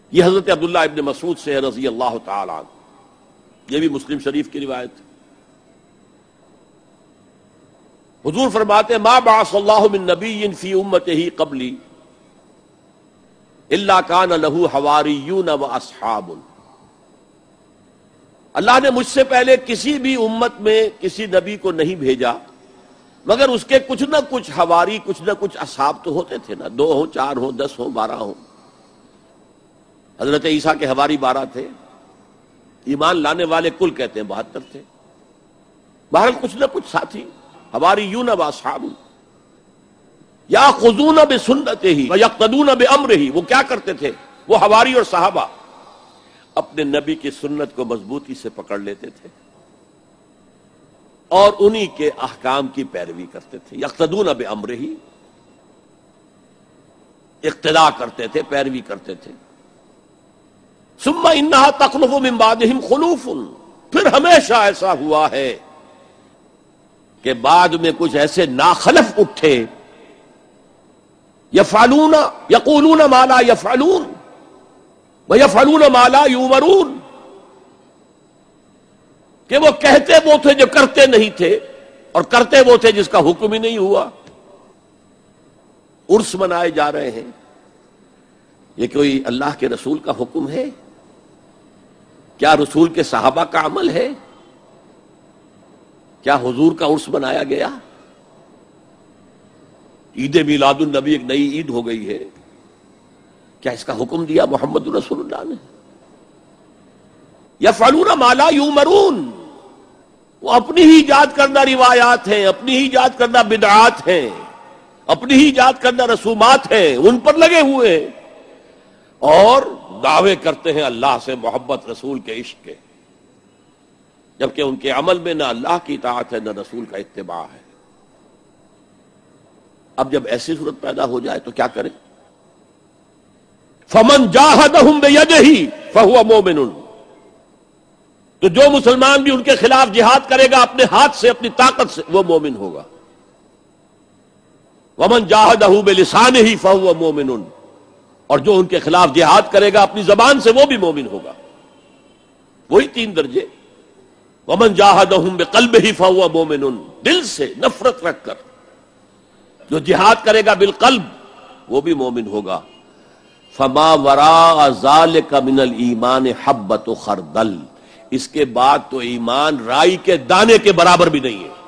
یہ حضرت عبداللہ ابن مسعود سے ہے رضی اللہ تعالی عنہ، یہ بھی مسلم شریف کی روایت ہے۔ حضور فرماتے ہیں ما بعث اللہ من نبی فی امتہ قبلی الا کان لہ حواریون واصحاب، اللہ نے مجھ سے پہلے کسی بھی امت میں کسی نبی کو نہیں بھیجا مگر اس کے کچھ نہ کچھ حواری، کچھ نہ کچھ اصحاب تو ہوتے تھے نا، 2 ہوں 4 ہوں 10 ہوں 12 ہوں۔ حضرت عیسیٰ کے حواری 12 تھے، ایمان لانے والے کل کہتے ہیں 72 تھے، بہرحال کچھ نہ کچھ ساتھی، حواریون و اصحاب یاخذون بسنتہ ویقتدون بامرہ، وہ کیا کرتے تھے؟ وہ حواری اور صحابہ اپنے نبی کی سنت کو مضبوطی سے پکڑ لیتے تھے اور انہی کے احکام کی پیروی کرتے تھے۔ یقتدون بامرہ، اقتداء کرتے تھے، پیروی کرتے تھے۔ ثم انہا تخلف من بعدہم خلوف، پھر ہمیشہ ایسا ہوا ہے کہ بعد میں کچھ ایسے ناخلف اٹھے، یفعلون یقولون ما لا یفعلون ویفعلون ما لا یؤمرون، کہ وہ کہتے وہ تھے جو کرتے نہیں تھے اور کرتے وہ تھے جس کا حکم ہی نہیں ہوا۔ عرس منائے جا رہے ہیں، یہ کوئی اللہ کے رسول کا حکم ہے؟ کیا رسول کے صحابہ کا عمل ہے؟ کیا حضور کا عرس منایا گیا؟ عید میلاد النبی ایک نئی عید ہو گئی ہے، کیا اس کا حکم دیا محمد رسول اللہ نے؟ یفعلون ما لا یؤمرون، وہ اپنی ہی ایجاد کردہ روایات ہیں، اپنی ہی ایجاد کردہ بدعات ہیں، اپنی ہی ایجاد کردہ رسومات ہیں، ان پر لگے ہوئے ہیں اور دعوے کرتے ہیں اللہ سے محبت، رسول کے عشق کے، جبکہ ان کے عمل میں نہ اللہ کی اطاعت ہے نہ رسول کا اتباع ہے۔ اب جب ایسی صورت پیدا ہو جائے تو کیا کریں؟ فمن جاہدہم بیدہ فہو مومن، تو جو مسلمان بھی ان کے خلاف جہاد کرے گا اپنے ہاتھ سے، اپنی طاقت سے، وہ مومن ہوگا۔ ومن جاہدہ بلسانہ فہو مومن، اور جو ان کے خلاف جہاد کرے گا اپنی زبان سے، وہ بھی مومن ہوگا۔ وہی 3 درجے۔ ومن جاہدہم بقلبہ فہو مومن، دل سے نفرت رکھ کر جو جہاد کرے گا بالقلب وہ بھی مومن ہوگا۔ فما وراء ذلک من الایمان حبۃ خردل، اس کے بعد تو ایمان رائی کے دانے کے برابر بھی نہیں ہے۔